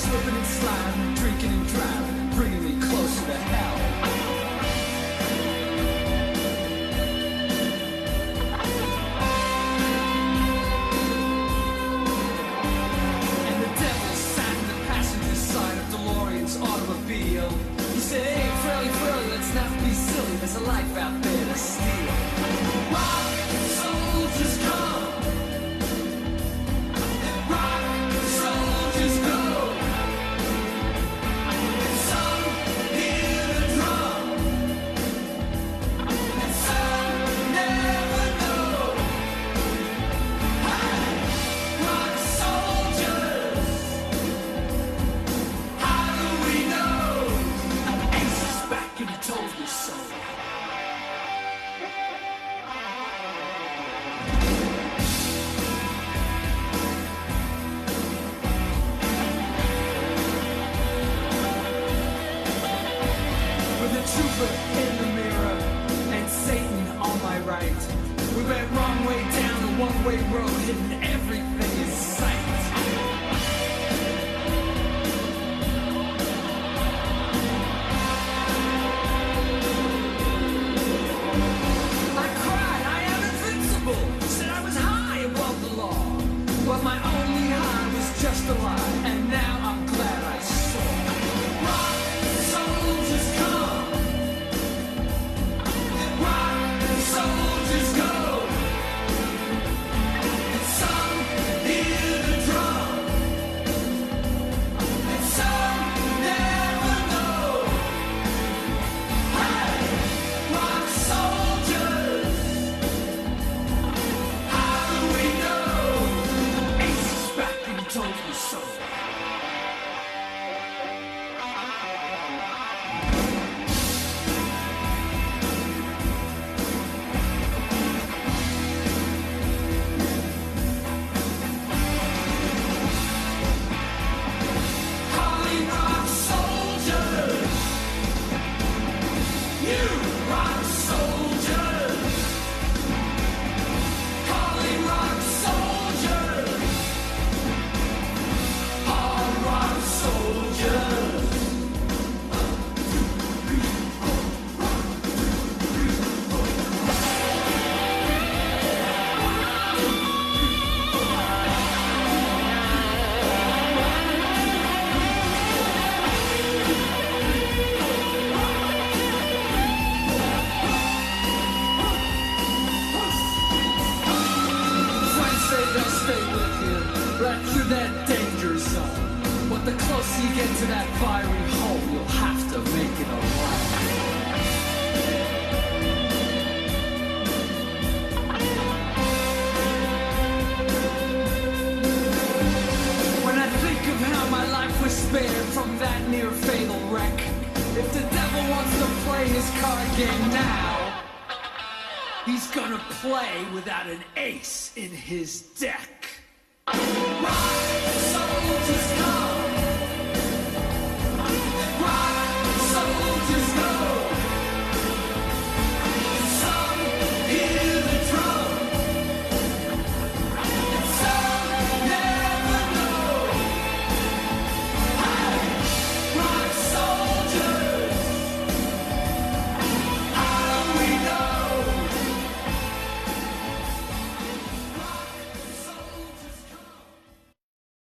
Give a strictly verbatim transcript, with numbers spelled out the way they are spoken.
slipping and sliding, drinking and driving, bringing me closer to hell. And the devil sat in the passenger side of DeLorean's automobile. He said, hey, Frilly, Frilly, let's not be silly, there's a life out there to steal. Rock soldiers come, rock soldiers go. And some hear the drum, and some never know. Hey, rock soldiers, how do we know? Ace is back and he told me so. With the trooper in the mirror and Satan on my right, we went wrong way down a one-way road, hidden everything in sight. I cried, I am invincible. Said I was high above the law, but my only high was just a lie. And now I'm glad I saw. Rock soldiers come, rock soldiers go. And some hear the drum, and some never know. Hey, rock soldiers, how do we know? Ace is back and he told me so. Calling rock soldiers, you rock soldiers. Calling rock soldiers, all rock soldiers. Friends say they'll stay with you right through that danger zone. But the closer you get to that fiery hole, you'll have to make it alone. When I think of how my life was spared from that near fatal wreck, if the devil wants to play his card game now, he's gonna play without an ace in his deck. Rock soldiers